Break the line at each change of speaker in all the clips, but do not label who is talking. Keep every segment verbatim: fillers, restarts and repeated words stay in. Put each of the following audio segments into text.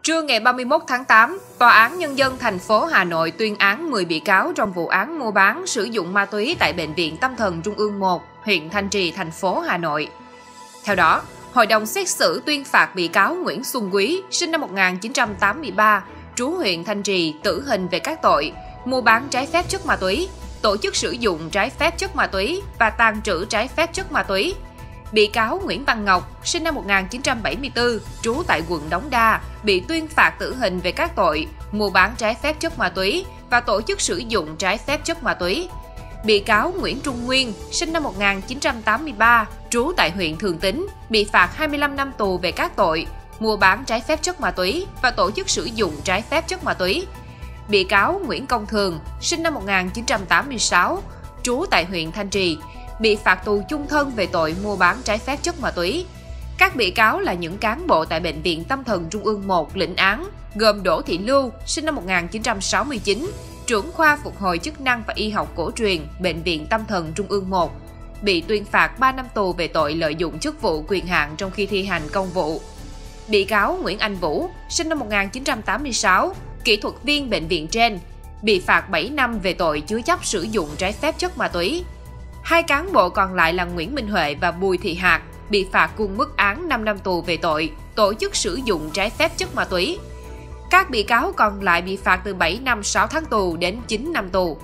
Trưa ngày ba mươi mốt tháng tám, Tòa án Nhân dân thành phố Hà Nội tuyên án mười bị cáo trong vụ án mua bán sử dụng ma túy tại Bệnh viện Tâm thần Trung ương một, huyện Thanh Trì, thành phố Hà Nội. Theo đó, Hội đồng xét xử tuyên phạt bị cáo Nguyễn Xuân Quý, sinh năm một nghìn chín trăm tám mươi ba, trú huyện Thanh Trì, tử hình về các tội mua bán trái phép chất ma túy, tổ chức sử dụng trái phép chất ma túy và tàng trữ trái phép chất ma túy. Bị cáo Nguyễn Văn Ngọc, sinh năm một nghìn chín trăm bảy mươi tư, trú tại quận Đống Đa, bị tuyên phạt tử hình về các tội mua bán trái phép chất ma túy và tổ chức sử dụng trái phép chất ma túy. Bị cáo Nguyễn Trung Nguyên, sinh năm một nghìn chín trăm tám mươi ba, trú tại huyện Thường Tín, bị phạt hai mươi lăm năm tù về các tội mua bán trái phép chất ma túy và tổ chức sử dụng trái phép chất ma túy. Bị cáo Nguyễn Công Thường, sinh năm một nghìn chín trăm tám mươi sáu, trú tại huyện Thanh Trì, bị phạt tù chung thân về tội mua bán trái phép chất ma túy. Các bị cáo là những cán bộ tại Bệnh viện Tâm thần Trung ương một lĩnh án, gồm Đỗ Thị Lưu, sinh năm một nghìn chín trăm sáu mươi chín, trưởng khoa phục hồi chức năng và y học cổ truyền, Bệnh viện Tâm thần Trung ương một, bị tuyên phạt ba năm tù về tội lợi dụng chức vụ quyền hạn trong khi thi hành công vụ. Bị cáo Nguyễn Anh Vũ, sinh năm một nghìn chín trăm tám mươi sáu, kỹ thuật viên bệnh viện trên, bị phạt bảy năm về tội chứa chấp sử dụng trái phép chất ma túy. Hai cán bộ còn lại là Nguyễn Minh Huệ và Bùi Thị Hạc bị phạt cùng mức án năm năm tù về tội tổ chức sử dụng trái phép chất ma túy. Các bị cáo còn lại bị phạt từ bảy năm sáu tháng tù đến chín năm tù.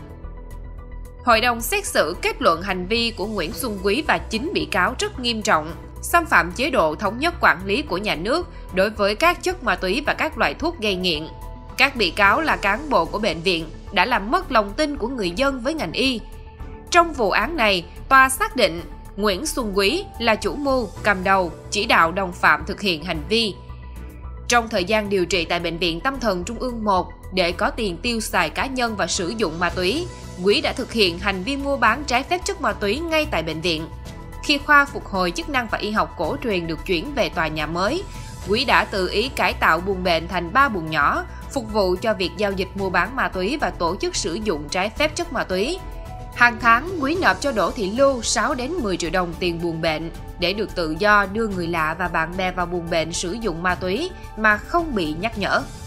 Hội đồng xét xử kết luận hành vi của Nguyễn Xuân Quý và chín bị cáo rất nghiêm trọng, xâm phạm chế độ thống nhất quản lý của nhà nước đối với các chất ma túy và các loại thuốc gây nghiện. Các bị cáo là cán bộ của bệnh viện đã làm mất lòng tin của người dân với ngành y. Trong vụ án này, tòa xác định Nguyễn Xuân Quý là chủ mưu, cầm đầu, chỉ đạo đồng phạm thực hiện hành vi. Trong thời gian điều trị tại Bệnh viện Tâm thần Trung ương một để có tiền tiêu xài cá nhân và sử dụng ma túy, Quý đã thực hiện hành vi mua bán trái phép chất ma túy ngay tại bệnh viện. Khi khoa phục hồi chức năng và y học cổ truyền được chuyển về tòa nhà mới, Quý đã tự ý cải tạo buồng bệnh thành ba buồng nhỏ, phục vụ cho việc giao dịch mua bán ma túy và tổ chức sử dụng trái phép chất ma túy. Hàng tháng, Quý nộp cho Đỗ Thị Lưu sáu đến mười triệu đồng tiền buồng bệnh để được tự do đưa người lạ và bạn bè vào buồng bệnh sử dụng ma túy mà không bị nhắc nhở.